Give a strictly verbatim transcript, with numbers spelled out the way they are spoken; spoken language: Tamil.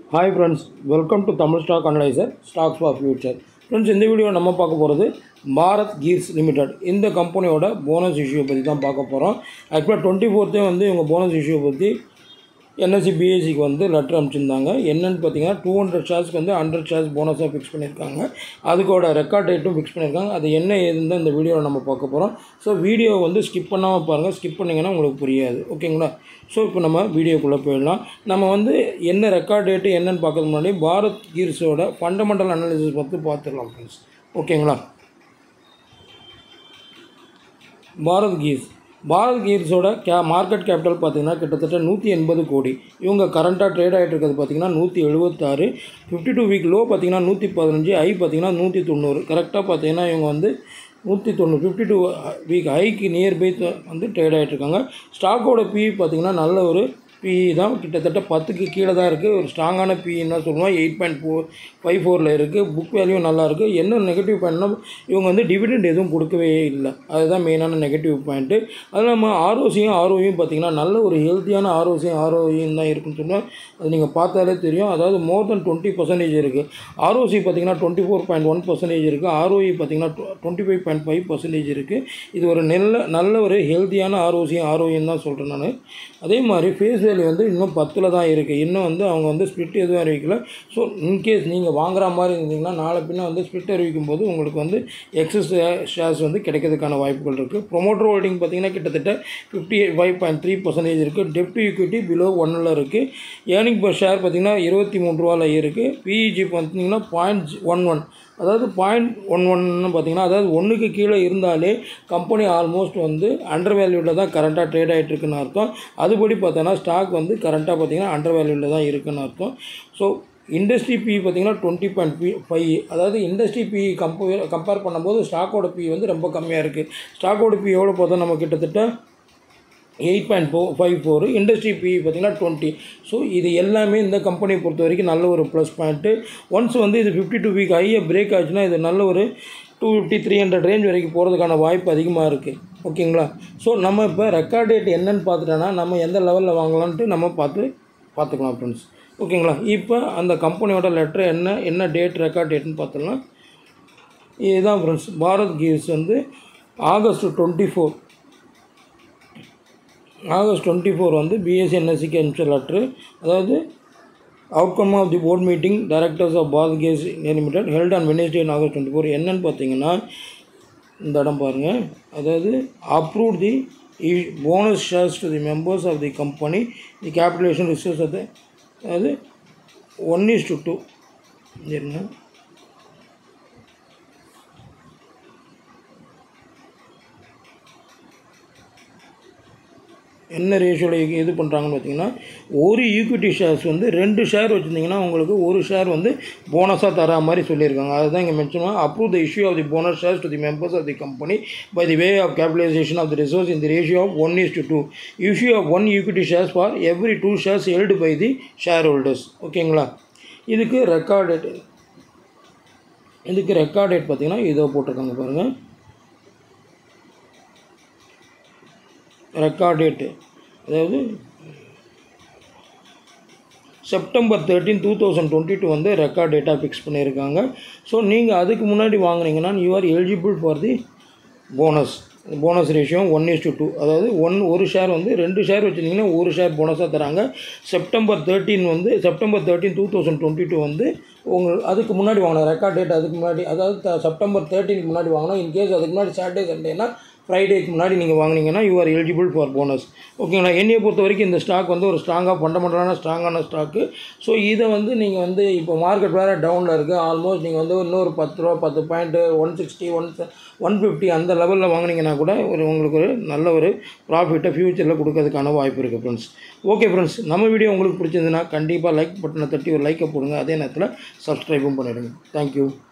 Hi friends, welcome to Tamil Stock Analyzer, Stocks for Future. Friends, in this video, we will talk about Bharat Gears Limited. In the company, bonus issue. Actually, twenty-fourth bonus issue. N S E B S C க்கு வந்து லெட்டர் அனுப்பிச்சிருந்தாங்க. என்னன்னு பார்த்தீங்கன்னா two hundred shares க்கு வந்து one hundred shares போனஸாக ஃபிக்ஸ் பண்ணியிருக்காங்க. அதுக்கோட ரெக்கார்ட் டேட்டும் ஃபிக்ஸ் பண்ணியிருக்காங்க. அது என்ன ஏதுன்னு தான் இந்த வீடியோவில் நம்ம பார்க்க போகிறோம். ஸோ வீடியோ வந்து ஸ்கிப் பண்ணாமல் பாருங்கள். ஸ்கிப் பண்ணிங்கன்னா உங்களுக்கு புரியாது. ஓகேங்களா? ஸோ இப்போ நம்ம வீடியோக்குள்ளே போயிடலாம். நம்ம வந்து என்ன ரெக்கார்ட் டேட்டு என்னன்னு பார்க்கறதுக்கு முன்னாடி பாரத் கீர்ஸோட ஃபண்டமெண்டல் அனாலிசிஸ் பற்றி பார்த்துடலாம் ஃப்ரெண்ட்ஸ். ஓகேங்களா? பாரத் கீர்ஸ் பாரத் கீர்ஸோட கே மார்க்கெட் கேபிட்டல் பார்த்திங்கன்னா கிட்டத்தட்ட நூற்றி எண்பது கோடி. இவங்க கரண்ட்டாக ட்ரேட் ஆகிட்டு இருக்கிறது பார்த்திங்கன்னா நூற்றி எழுபத்தாறு, ஃபிஃப்டி டூ வீக் லோ பார்த்திங்கன்னா நூற்றி பதினஞ்சு, ஐ பார்த்திங்கன்னா நூற்றி தொண்ணூறு. கரெக்டாக பார்த்திங்கன்னா இவங்க வந்து நூற்றி தொண்ணூறு ஃபிஃப்டி டூ வீக் ஹைக்கு நியர்பை வந்து ட்ரேட் ஆகிட்ருக்காங்க. ஸ்டாக்கோட பி பார்த்திங்கன்னா நல்ல ஒரு பிஇ தான், கிட்டத்தட்ட பத்துக்கு கீழே தான் இருக்குது. ஒரு ஸ்ட்ராங்கான பிஇன்னு தான் சொல்லுவோம். எயிட் பாயிண்ட் ஃபோர் ஃபைவ் ஃபோரில் இருக்குது. புக் வேல்யூ நல்லாயிருக்கு. என்ன நெகட்டிவ் பாயிண்ட்னா இவங்க வந்து டிவிடெண்ட் எதுவும் கொடுக்கவே இல்லை. அதுதான் மெயினான நெகட்டிவ் பாயிண்ட்டு. அது நம்ம ஆர்ஓசியும் ஆர்ஓயும் பார்த்திங்கன்னா நல்ல ஒரு ஹெல்த்தியான ஆர்ஓசியும் ஆர்ஓயும் தான் இருக்குன்னு சொல்லுவேன். அது நீங்கள் பார்த்தாலே தெரியும். அதாவது மோர் தென் டுவெண்ட்டி பர்சன்டேஜ் இருக்குது. ஆர்ஓசி பார்த்திங்கன்னா twenty four point one percentage இருக்குது. ஆர்ஓஇ பார்த்திங்கன்னா twenty five point five percentage இருக்குது. இது ஒரு நல்ல நல்ல ஒரு ஹெல்த்தியான ஆர்ஓசியும் ஆர்ஓயும் தான் சொல்கிறேன் நான். அதே மாதிரி ஃபேஸ் வேல்யூ வந்து இன்னும் பத்தில் தான் இருக்குது. இன்னும் வந்து அவங்க வந்து ஸ்பிளிட் எதுவும் அறிவிக்கல. ஸோ இன்கேஸ் நீங்கள் வாங்குற மாதிரி இருந்தீங்கன்னா நாளை பின்ன வந்து ஸ்பிளிட் அறிவிக்கும் போது உங்களுக்கு வந்து எக்ஸஸ் ஷேர்ஸ் வந்து கிடைக்கிறதுக்கான வாய்ப்புகள் இருக்குது. ப்ரொமோட்டர் ஹோல்டிங் பார்த்திங்கன்னா கிட்டத்தட்ட fifty eight five point three percentage இருக்குது. டெப்ட் ஈக்விட்டி பிலோ ஒன்னில் இருக்குது. ஏர்னிங் பர் ஷேர் பார்த்திங்கன்னா இருபத்தி மூணு ரூபாயில் இருக்குது. பிஇஜி பார்த்திங்கன்னா பாயிண்ட் ஒன் ஒன் அதாவது பாயிண்ட் ஒன் ஒன்னு பார்த்திங்கன்னா அதாவது ஒன்றுக்கு கீழே இருந்தாலே கம்பெனி ஆல்மோஸ்ட் வந்து அண்டர் வேல்யூவில் தான் கரண்ட்டாக ட்ரேட் ஆகிட்டுருக்குன்னு அர்த்தம். அதுபடி பார்த்தோன்னா ஸ்டாக் வந்து கரண்ட்டாக பார்த்திங்கன்னா அண்டர் வேல்யூவில் தான் இருக்குன்னு அர்த்தம். ஸோ இண்டஸ்ட்ரி பி பார்த்திங்கன்னா டுவெண்ட்டி பாயிண்ட் பி ஃபைவ் அதாவது இண்டஸ்ட்ரி பி கம்பேர் கம்பேர் பண்ணும்போது ஸ்டாக்கோட பி வந்து ரொம்ப கம்மியாக இருக்குது. ஸ்டாக்கோட பி எவ்வளோ பார்த்தா நம்ம கிட்டத்தட்ட eight point four five four industry P பார்த்திங்கன்னா டுவெண்ட்டி. ஸோ இது எல்லாமே இந்த கம்பெனியை பொறுத்த வரைக்கும் நல்ல ஒரு ப்ளஸ் பாயிண்ட்டு. ஒன்ஸ் வந்து இது ஃபிஃப்டி டூ வீக் ஹையை பிரேக் ஆச்சுன்னா இது நல்ல ஒரு two fifty three hundred range வரைக்கும் போகிறதுக்கான வாய்ப்பு அதிகமாக இருக்குது. ஓகேங்களா? ஸோ நம்ம இப்போ ரெக்கார்ட் டேட் என்னன்னு பார்த்துட்டோன்னா நம்ம எந்த லெவலில் வாங்கலான்ட்டு நம்ம பார்த்து பார்த்துக்கலாம் ஃப்ரெண்ட்ஸ். ஓகேங்களா? இப்போ அந்த கம்பெனியோட லெட்டர் என்ன என்ன டேட் ரெக்கார்ட் டேட்னு பார்த்துக்கலாம். இதுதான் ஃப்ரெண்ட்ஸ். பாரத் கீர்ஸ் வந்து August twenty four August twenty four வந்து பிஎஸ்சி என்எஸ்சிக்கு அனுப்பிச்ச லெட்ரு. அதாவது outcome of the board meeting directors of Bharat gas limited held on Wednesday in August twenty four. என்னென்னு பார்த்தீங்கன்னா இந்த இடம் பாருங்கள். அதாவது approve the bonus shares to the members of the company the capitalisation reserves அது அதாவது ஒன் இஸ் டு டூ என்ன என்ன ரேஷியோவில் இது பண்ணுறாங்கன்னு பார்த்தீங்கன்னா ஒரு ஈக்விட்டி ஷேர்ஸ் வந்து ரெண்டு ஷேர் வச்சுருந்தீங்கன்னா உங்களுக்கு ஒரு ஷேர் வந்து போனஸாக தர மாதிரி சொல்லியிருக்காங்க. அதுதான் இங்கே மென்ஷன் பண்ண approve the issue of the bonus shares to the members of the company by the way of capitalisation of the resource in the ratio of one is to two issue of one equity shares for every two shares held by the share holders. ஓகேங்களா? இதுக்கு ரெக்கார்ட் டேட் இதுக்கு ரெக்கார்ட் டேட் பார்த்தீங்கன்னா இதோ போட்டிருக்காங்க பாருங்கள். ரெக்கார்ட் டேட்டு அதாவது September thirteen two thousand twenty two வந்து ரெக்கார்ட் டேட்டாக ஃபிக்ஸ் பண்ணியிருக்காங்க. ஸோ நீங்கள் அதுக்கு முன்னாடி வாங்கினீங்கன்னா you are eligible for the bonus. Bonus ratio one is to two அதாவது ஒன் ஒரு ஷேர் வந்து ரெண்டு ஷேர் வச்சுருந்தீங்கன்னா ஒரு ஷேர் போனஸாக தராங்க. செப்டம்பர் தேர்ட்டீன் வந்து September thirteen two thousand twenty two வந்து உங்கள் அதுக்கு முன்னாடி வாங்கினா ரெக்கார்ட் டேட் அதுக்கு முன்னாடி அதாவது செப்டம்பர் தேர்ட்டீனுக்கு முன்னாடி வாங்கினா இன்கேஸ் அதுக்கு முன்னாடி சாட்டர்டே சண்டேனா ஃப்ரைடேக்கு முன்னாடி நீங்கள் வாங்கினீங்கன்னா you are eligible for bonus. ஓகேங்களா? என்னையை பொறுத்த வரைக்கும் இந்த ஸ்டாக் வந்து ஒரு ஸ்ட்ராங்காக ஃபண்டமெண்டலான ஸ்ட்ராங்கான ஸ்டாக்கு. ஸோ இதை வந்து நீங்கள் வந்து இப்போ மார்க்கெட் வேறு டவுனில் இருக்குது. ஆல்மோஸ்ட் நீங்கள் வந்து இன்னொரு பத்து ரூபா பத்து point one sixty one one fifty அந்த லெவலில் வாங்கினீங்கன்னா கூட ஒரு உங்களுக்கு ஒரு நல்ல ஒரு ப்ராஃபிட்டை ஃப்யூச்சரில் கொடுக்கறதுக்கான வாய்ப்பு இருக்குது ஃப்ரெண்ட்ஸ். ஓகே ஃப்ரெண்ட்ஸ், நம்ம வீடியோ உங்களுக்கு பிடிச்சிருந்துன்னா கண்டிப்பாக லைக் பட்டனை தட்டி ஒரு லைக்கை போடுங்க. அதே நேரத்தில் சப்ஸ்கிரைபும் பண்ணிவிடுங்க. தேங்க்யூ.